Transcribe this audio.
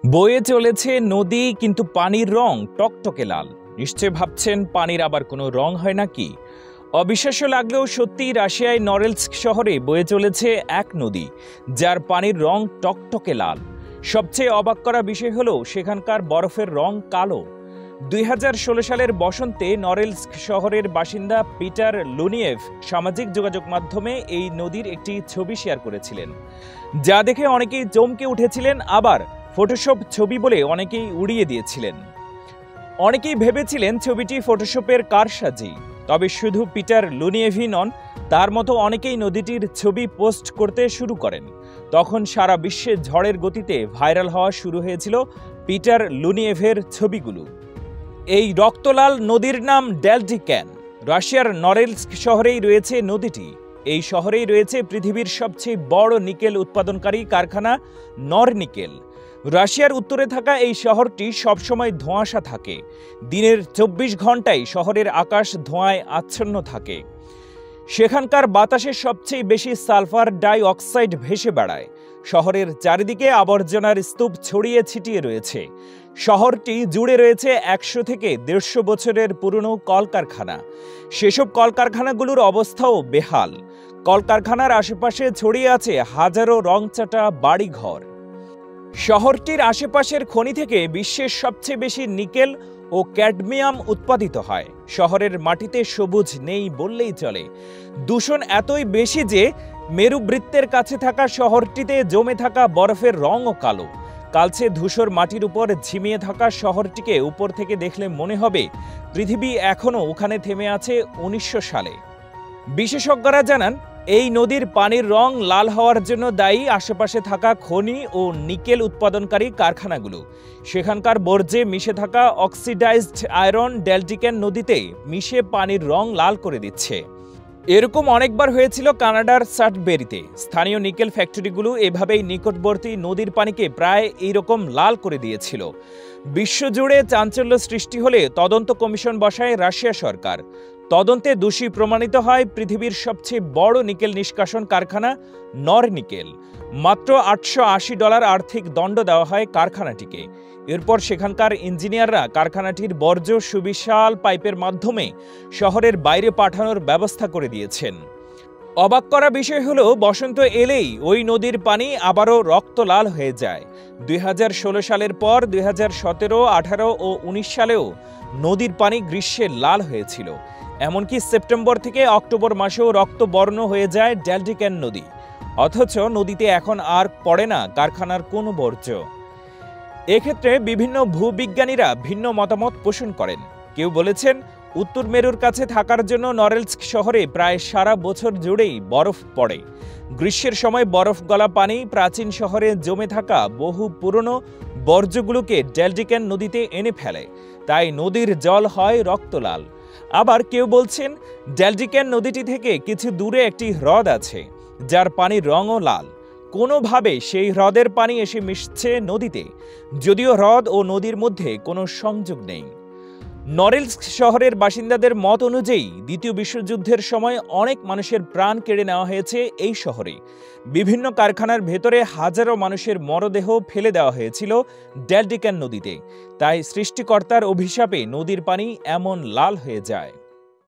বয়ে চলেছে নদী, কিন্তু পানির রং টকটকে লাল। নিশ্চয় ভাবছেন পানির আবার কোনো রং হয় নাকি? অবিশ্বাস্য লাগলেও সত্যি, রাশিয়ায় নরেলস্ক শহরে বয়ে চলেছে এক নদী, যার পানির রং টকটকে লাল। সবচেয়ে অবাক করা বিষয় হলো সেখানকার বরফের রং কালো। 2016 সালের বসন্তে নরেলস্ক শহরের বাসিন্দা পিটার লুনিয়েভ সামাজিক যোগাযোগ মাধ্যমে এই নদীর একটি ছবি শেয়ার করেছিলেন, যা দেখে অনেকেই চমকে উঠেছিলেন, আবার ফটোশপ ছবি বলে অনেকেই উড়িয়ে দিয়েছিলেন। অনেকেই ভেবেছিলেন ছবিটি ফটোশপের কারসাজি। তবে শুধু পিটার লুনিয়েভই নন, তার মতো অনেকেই নদীটির ছবি পোস্ট করতে শুরু করেন। তখন সারা বিশ্বে ঝড়ের গতিতে ভাইরাল হওয়া শুরু হয়েছিল পিটার লুনিয়েভের ছবিগুলো। এই রক্তলাল নদীর নাম ডেলটিক্যান। রাশিয়ার নরেলস্ক শহরেই রয়েছে নদীটি। এই শহরেই রয়েছে পৃথিবীর সবচেয়ে বড় নিকেল উৎপাদনকারী কারখানা নরনিকেল। রাশিয়ার উত্তরে থাকা এই শহরটি সবসময় ধোঁয়াশা থাকে। দিনের 24 ঘন্টায় শহরের আকাশ ধোঁয়ায় আচ্ছন্ন থাকে। সেখানকার বাতাসে সবচেয়ে বেশি সালফার ডাই অক্সাইড ভেসে বেড়ায়। শহরের চারিদিকে আবর্জনার স্তূপ ছড়িয়ে ছিটিয়ে রয়েছে। শহরটি জুড়ে রয়েছে 100 থেকে 150 বছরের পুরনো কলকারখানা। সেসব কলকারখানাগুলোর অবস্থাও বেহাল। কলকারখানার আশেপাশে ছড়িয়ে আছে হাজারো রংচাটা বাড়িঘর। শহরটির আশেপাশের খনি থেকে বিশ্বের সবচেয়ে বেশি নিকেল ও ক্যাডমিয়াম উৎপাদিত হয়। শহরের মাটিতে সবুজ নেই বললেই চলে। দূষণ এতই বেশি যে মেরুবৃত্তের কাছে থাকা শহরটিতে জমে থাকা বরফের রঙও কালো। কালচে ধূসর মাটির উপর ঝিমিয়ে থাকা শহরটিকে উপর থেকে দেখলে মনে হবে পৃথিবী এখনও ওখানে থেমে আছে 1900 সালে। বিশেষজ্ঞরা জানান, এই নদীর পানির রং লাল হওয়ার জন্য দায়ী আশেপাশে থাকা খনি ও নিকেল উৎপাদনকারী কারখানাগুলো। সেখানকার বর্জ্যে মিশে থাকা অক্সিডাইজড আয়রন ডেলটিক্যান নদীতে মিশে পানির রং লাল করে দিচ্ছে। এরকম অনেকবার হয়েছিল কানাডার সাটবেরিতে। স্থানীয় নিকেল ফ্যাক্টরিগুলো এভাবেই নিকটবর্তী নদীর পানিকে প্রায় এইরকম লাল করে দিয়েছিল। বিশ্বজুড়ে চাঞ্চল্য সৃষ্টি হলে তদন্ত কমিশন বসায় রাশিয়া সরকার। তদন্তে দোষী প্রমাণিত হয় পৃথিবীর সবচেয়ে বড় নিকেল নিষ্কাশন কারখানা নরনিকেল। মাত্র $880 আর্থিক দণ্ড দেওয়া হয় কারখানাটিকে। এরপর সেখানকার ইঞ্জিনিয়াররা কারখানাটির বর্জ্য সুবিশাল পাইপের মাধ্যমে শহরের বাইরে পাঠানোর ব্যবস্থা করে দিয়েছেন। অবাক করা বিষয় হলো, বসন্ত এলেই ওই নদীর পানি আবারও রক্ত লাল হয়ে যায়। 2016 সালের পর 2017, 18 ও 19 সালেও নদীর পানি গ্রীষ্মে লাল হয়েছিল। এমনকি সেপ্টেম্বর থেকে অক্টোবর মাসেও রক্তবর্ণ হয়ে যায় ডেলটিক্যান নদী। অথচ নদীতে এখন আর পড়ে না কারখানার কোনো বর্জ্য। এক্ষেত্রে বিভিন্ন ভূবিজ্ঞানীরা ভিন্ন মতামত পোষণ করেন। কেউ বলেছেন, উত্তর মেরুর কাছে থাকার জন্য নরেলস্ক শহরে প্রায় সারা বছর জুড়েই বরফ পড়ে। গ্রীষ্মের সময় বরফ গলা পানি প্রাচীন শহরে জমে থাকা বহু পুরনো বর্জ্যগুলোকে ডেলটিক্যান নদীতে এনে ফেলে, তাই নদীর জল হয় রক্তলাল। আবার কেউ বলছেন, ডেলটিক্যান নদীটি থেকে কিছু দূরে একটি হ্রদ আছে, যার পানির রঙও লাল। কোনোভাবে সেই হ্রদের পানি এসে মিশছে নদীতে, যদিও হ্রদ ও নদীর মধ্যে কোনো সংযোগ নেই। নরেলস্ক শহরের বাসিন্দাদের মত অনুযায়ী দ্বিতীয় বিশ্বযুদ্ধের সময় অনেক মানুষের প্রাণ কেড়ে নেওয়া হয়েছে এই শহরে। বিভিন্ন কারখানার ভেতরে হাজারো মানুষের মরদেহ ফেলে দেওয়া হয়েছিল ডেলটিক্যান নদীতে। তাই সৃষ্টিকর্তার অভিশাপে নদীর পানি এমন লাল হয়ে যায়।